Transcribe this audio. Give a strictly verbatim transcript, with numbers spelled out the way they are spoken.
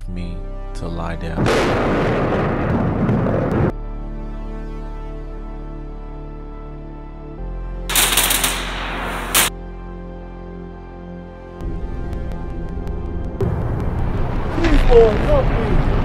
me to lie down. Please, Lord, help me.